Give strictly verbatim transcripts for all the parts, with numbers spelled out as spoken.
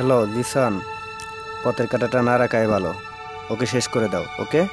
Hello Lisan, পথের কাঁটাটা না রাখাই ভালো। ওকে শেষ করে দাও। ওকে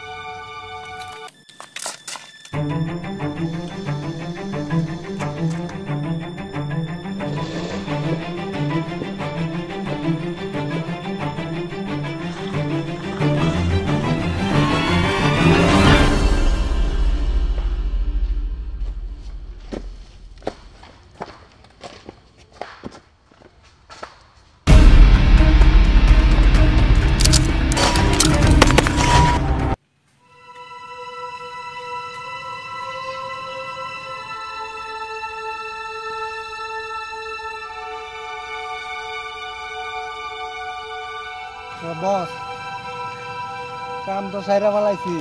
বস, কাম তো সাইরা ফেলাইছি।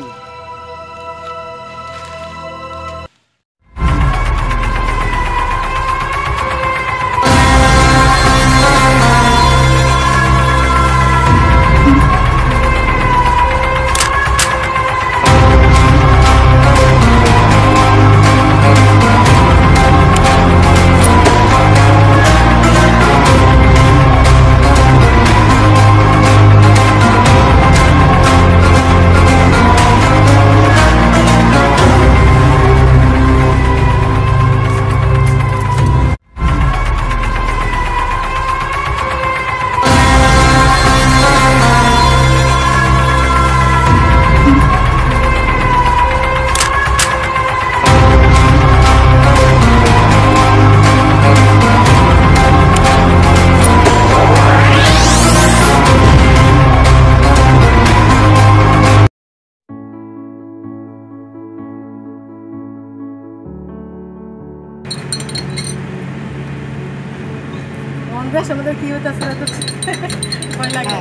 বেশ আমাদের কি হইতেছে না তো ভয় লাগে।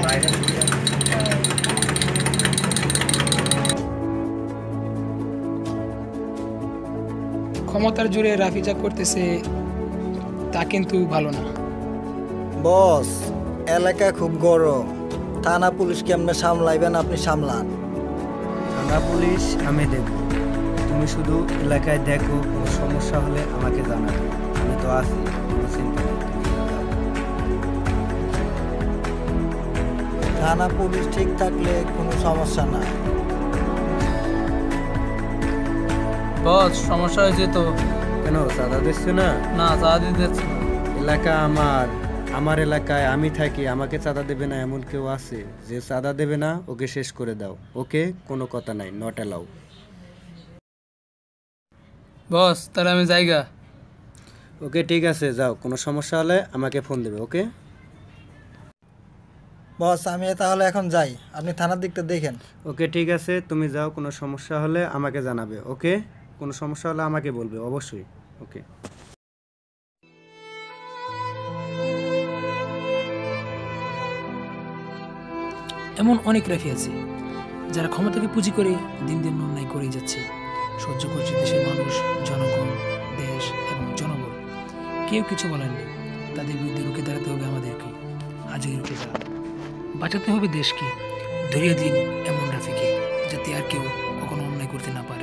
ক্ষমতার জোরে রাফি যা করতেছে তা কিন্তু ভালো না। বস, এলাকা খুব গরম। থানা পুলিশ কেমনে সামলাইবেন আপনি সামলান। থানা পুলিশ আমি দেখব, তুমি শুধু এলাকায় দেখো, কোনো সমস্যা হলে আমাকে জানাবে। আমি তো আছি, কোনো চিন্তা নেই। থানা পুলিশ ঠিক থাকলে কোনো সমস্যা নাই। বস, সমস্যা হয়েছে তো। কেন চাঁদা দিচ্ছে না? না, চাঁদা দিতে যাচ্ছে না। এলাকা আমার, আমার এলাকায় আমি থাকি, আমাকে চাঁদা দেবে না এমন কেউ আছে? যে চাঁদা দেবে না ওকে শেষ করে দাও। ওকে, কোনো কথা নাই, নট অ্যালাউ। বস, তাহলে আমি যাইগা। ওকে ঠিক আছে, যাও। কোনো সমস্যা হলে আমাকে ফোন দেবে। ওকে বস, আমি তাহলে এখন যাই, আপনি থানার দিকটা দেখেন। ওকে ঠিক আছে, তুমি যাও। কোনো সমস্যা হলে আমাকে জানাবে। ওকে, কোনো সমস্যা হলে আমাকে বলবে অবশ্যই। ওকে। এমন অনেক রাফি আছে যারা ক্ষমতাকে পুঁজি করে দিন দিন অন্যায় করেই যাচ্ছে। সহ্য করছে দেশের মানুষ, জনগণ, দেশ এবং জনগণ। কেউ কিছু বলেন নেই। তাদের বিরুদ্ধে রুখে দাঁড়াতে হবে আমাদেরকে, আজই রুখে দাঁড়াতে বাঁচাতে হবে দেশকে। ধরিয়ে দিন এমন রাফিকে, যাতে আর কেউ কখনো অন্যায় করতে না পারে।